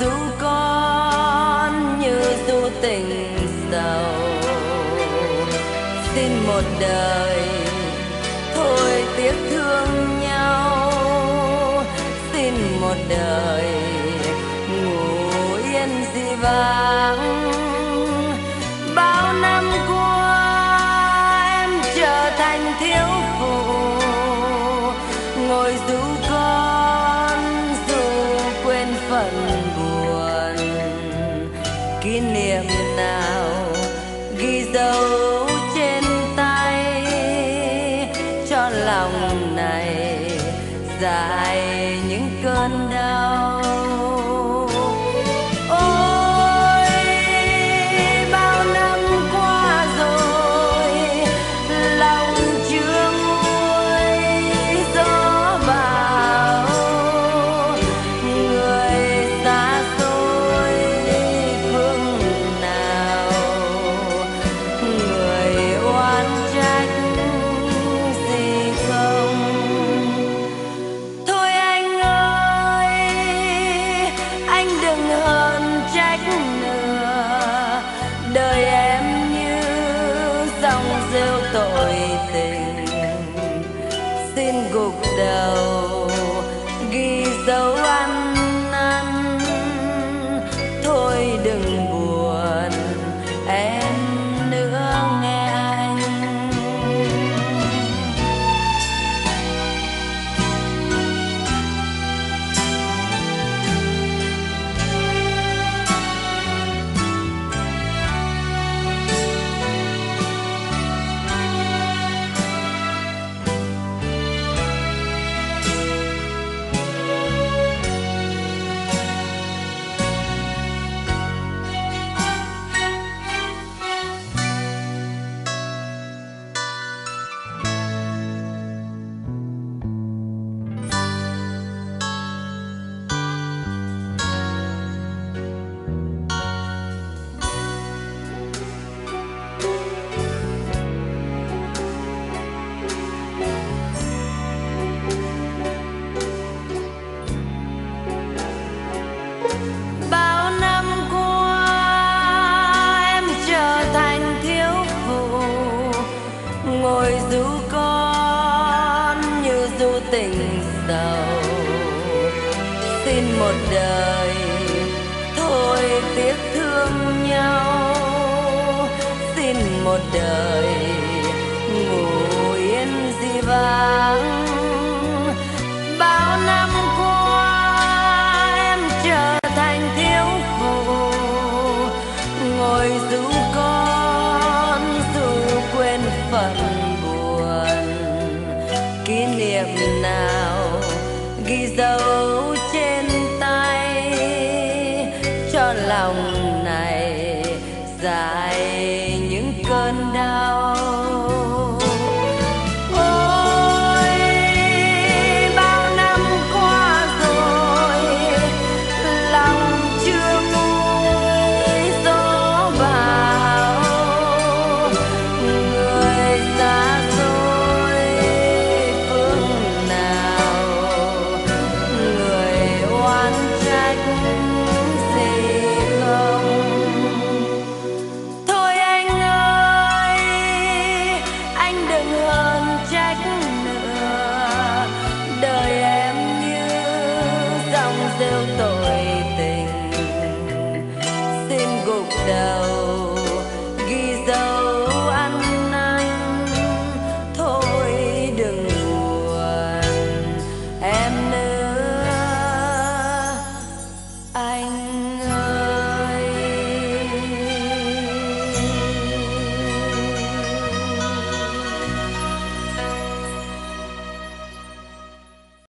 ru con như ru tình sầu. Xin một đời thôi tiếc thương nhau, xin một đời ngủ yên dĩ vãng. Bao năm qua em trở thành thiếu phụ, ngồi ru con dù quên phận buồn. Kỷ niệm nào ghi dấu trên tay, cho lòng này dài những cơn đau. Ôi bao năm qua rồi, lòng chưa nguôi gió bão. Người xa xôi phương nào, người oán trách gì không? Thôi anh ơi, anh đừng hờn trách nữa. Đời em như dòng rêu tội tình, xin gục đầu ghi dấu ăn năn. Thôi đừng buồn em nữa nghe anh. Bao năm qua em trở thành thiếu phụ, ngồi ru con như ru tình sầu. Xin một đời thôi tiếc thương nhau, xin một đời ngủ yên dĩ vãng. Bao năm qua em trở thành thiếu phụ, ngồi ru con dù quên phận buồn. Kỷ niệm nào ghi dấu trên tay, cho lòng này dài những cơn đau. Ôi bao năm qua rồi, lòng chưa nguôi gió bão. Người xa xôi phương nào, người oán trách gì không? Thôi anh ơi, anh đừng hờn trách nữa. Đời em như dòng rêu tội